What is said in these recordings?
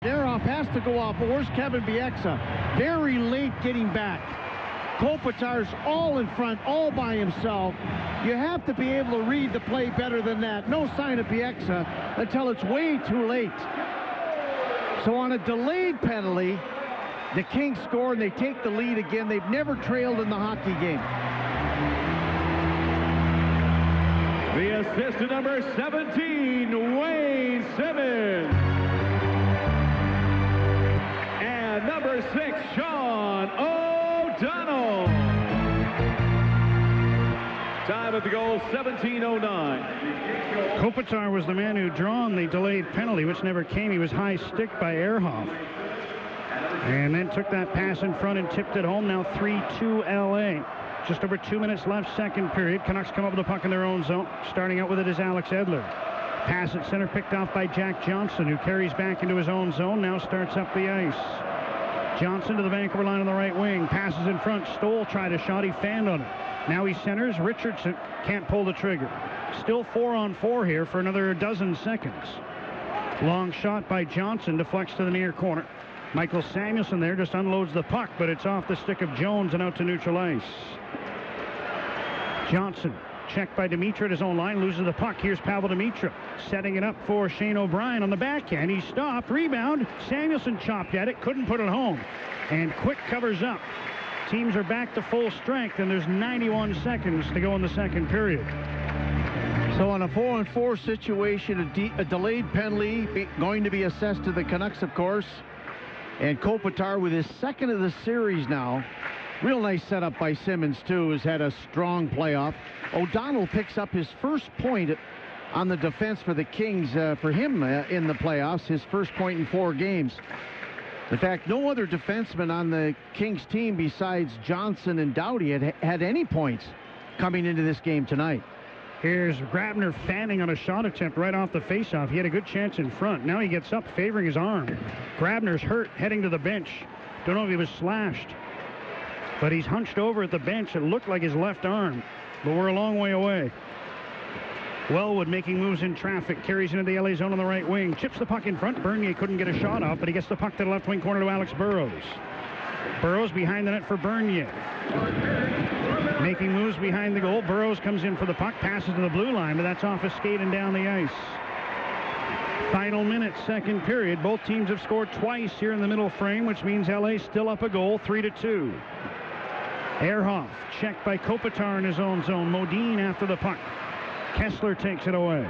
Ehrhoff has to go off, but where's Kevin Bieksa? Very late getting back. Kopitar's all in front, all by himself. You have to be able to read the play better than that. No sign of Bieksa until it's way too late. So on a delayed penalty, the Kings score and they take the lead again. They've never trailed in the hockey game. The assist to number 17, Wayne Simmonds. And number 6, Sean O'Donnell. Time at the goal, 17:09. Kopitar was the man who drawn the delayed penalty, which never came. He was high stick by Ehrhoff. And then took that pass in front and tipped it home. Now 3-2 LA. Just over 2 minutes left, second period. Canucks come up with the puck in their own zone. Starting out with it is Alex Edler. Pass at center picked off by Jack Johnson, who carries back into his own zone. Now starts up the ice. Johnson to the Vancouver line on the right wing. Passes in front. Stoll tried a shot. He fanned on it. Now he centers. Richardson can't pull the trigger. Still 4-on-4 here for another dozen seconds. Long shot by Johnson. Deflects to the near corner. Michael Samuelsson there just unloads the puck, but it's off the stick of Jones and out to neutral ice. Johnson checked by Dimitra at his own line, loses the puck. Here's Pavel Dimitra setting it up for Shane O'Brien on the backhand. He stopped, rebound. Samuelsson chopped at it, couldn't put it home. And Quick covers up. Teams are back to full strength, and there's 91 seconds to go in the second period. So on a 4-on-4 situation, a delayed penalty going to be assessed to the Canucks, of course. And Kopitar with his second of the series now. Real nice setup by Simmonds, too, has had a strong playoff. O'Donnell picks up his first point on the defense for the Kings, for him in the playoffs, his first point in 4 games. In fact, no other defenseman on the Kings team besides Johnson and Doughty had any points coming into this game tonight. Here's Grabner fanning on a shot attempt right off the faceoff. He had a good chance in front. Now he gets up, favoring his arm. Grabner's hurt, heading to the bench. Don't know if he was slashed, but he's hunched over at the bench. It looked like his left arm, but we're a long way away. Wellwood making moves in traffic, carries into the LA zone on the right wing, chips the puck in front. Bernier couldn't get a shot off, but he gets the puck to the left wing corner to Alex Burrows. Burrows behind the net for Bernier. Making moves behind the goal. Burrows comes in for the puck, passes to the blue line, but that's off a skate and down the ice. Final minute, second period. Both teams have scored twice here in the middle frame, which means LA still up a goal, 3-2. Ehrhoff checked by Kopitar in his own zone. Modine after the puck. Kessler takes it away.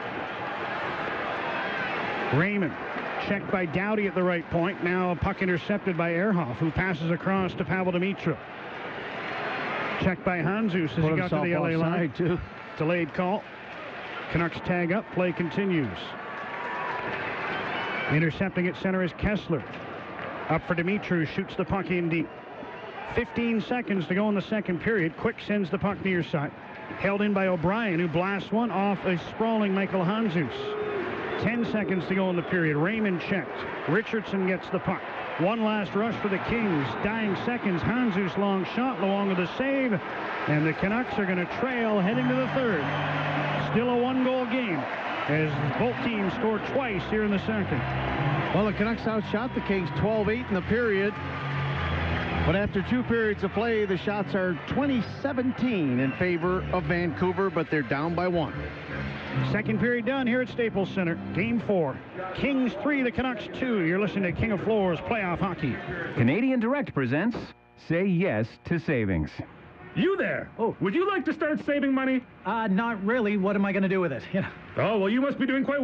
Raymond checked by Doughty at the right point. Now a puck intercepted by Ehrhoff, who passes across to Pavel Dimitra. Checked by Handzus as he got to the LA line. Too. Delayed call. Canucks tag up. Play continues. Intercepting at center is Kessler. Up for Dimitra, who shoots the puck in deep. 15 seconds to go in the second period. Quick sends the puck near side. Held in by O'Brien, who blasts one off a sprawling Michael Handzus. 10 seconds to go in the period. Raymond checked. Richardson gets the puck. One last rush for the Kings. Dying seconds. Handzus long shot along with a save. And the Canucks are going to trail heading to the third. Still a one-goal game as both teams score twice here in the second. Well, the Canucks outshot the Kings 12-8 in the period. But after 2 periods of play, the shots are 20-17 in favor of Vancouver, but they're down by 1. Second period done here at Staples Center. Game 4. Kings 3, the Canucks 2. You're listening to King of Floors Playoff Hockey. Canadian Direct presents Say Yes to Savings. You there? Oh, would you like to start saving money? Not really. What am I going to do with it? Oh, well, you must be doing quite